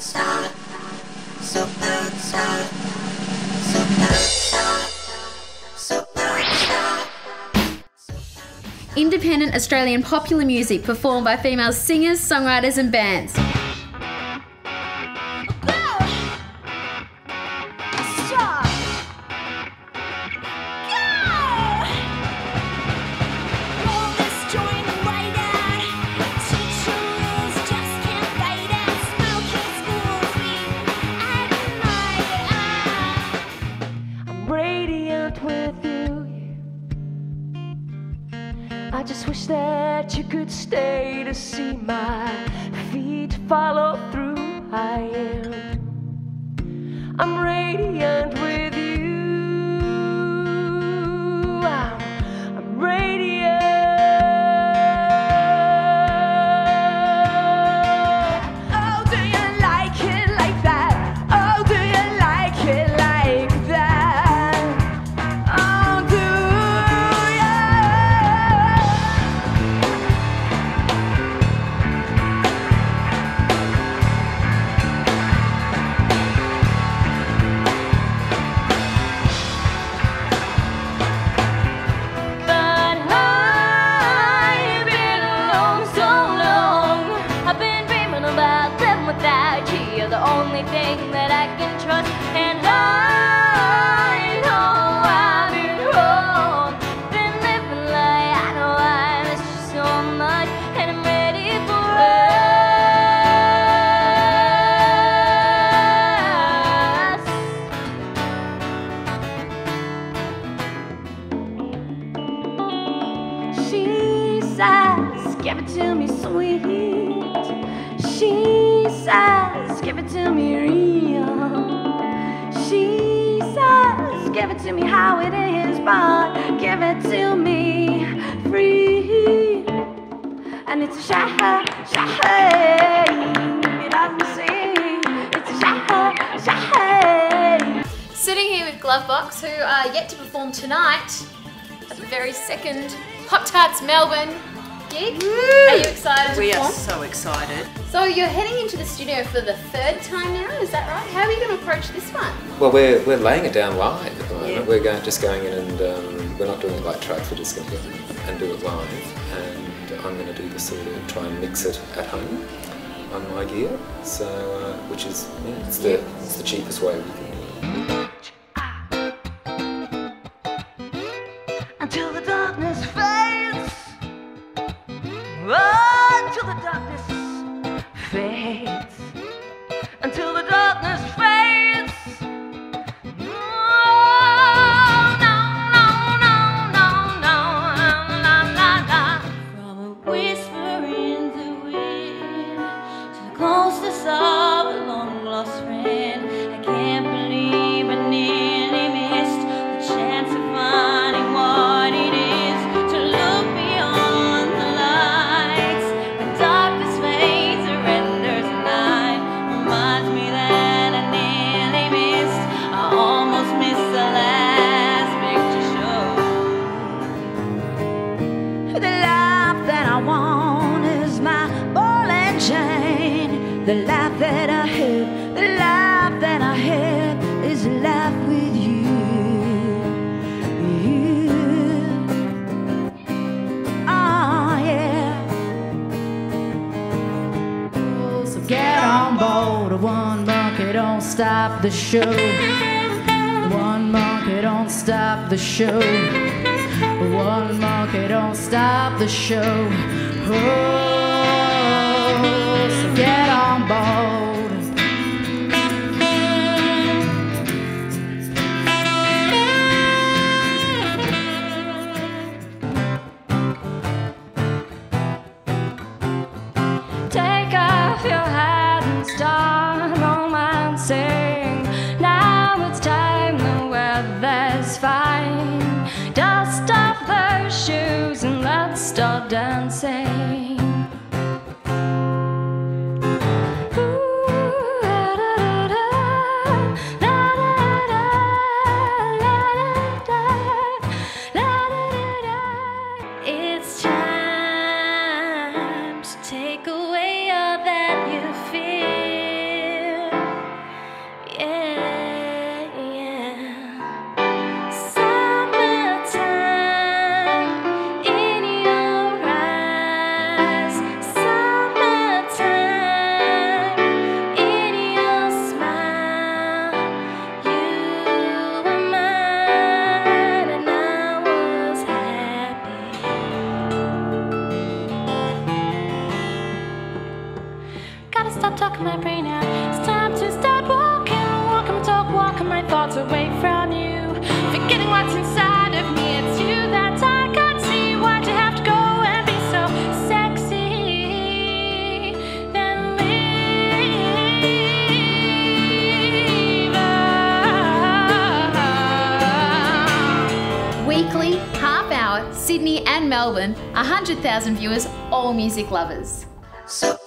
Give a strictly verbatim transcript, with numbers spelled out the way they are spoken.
superstar, superstar, superstar, superstar. Independent Australian popular music performed by female singers, songwriters and bands. I just wish that you could stay to see my feet follow through. I am, I'm radiant with you. I'm, I'm radiant. Oh, do you like it like that? Oh, do you like it like that? Oh, do the only thing that I can trust, and I know I've been wrong, been living like I know I miss you so much, and I'm ready for us. She says, give it to me sweet. She says, give it to me real. She says, give it to me how it is, but give it to me free. And it's a shame, shame. It doesn't seem, it's a shame, shame. Sitting here with Glovebox, who are yet to perform tonight at the very second PopTarts Melbourne gig. Woo! Are you excited to We perform? are so excited. So you're heading into the studio for the third time now, is that right? How are you going to approach this one? Well, we're, we're laying it down live at the moment. Yeah. We're going, just going in and um, we're not doing it like tracks, we're just going to go and do it live. And I'm going to do the sort of try and mix it at home on my gear. So, uh, which is, yeah, it's the, it's the cheapest way we can do it. Until the darkness fades. Oh, until the darkness fades. Until the darkness fades. Oh, no, no, no, no, no, no, no, no. From a whisper in the wind to the closeness of a long lost friend, I can't believe I nearly missed the chance of finding what it is to look beyond the lights. When darkness fades, surrenders the night, reminds me that I nearly missed, I almost missed the last picture show. The life that I want is my ball and chain. The life that I have, the life that I have is a life with you. You. Oh, yeah. So get on board. One monkey don't stop the show. One monkey don't stop the show. One monkey don't stop the show. Oh, so get on board. Take off your hat and start romancing. Now it's time, the weather's fine. Dust off those shoes and let's start dancing. stuck in my brain now. It's time to start walking, walking, talk, walking my thoughts away from you. Forgetting what's inside of me, it's you that I can't see. Why'd you have to go and be so sexy? Then leave. Weekly, half hour, Sydney and Melbourne, one hundred thousand viewers, all music lovers. So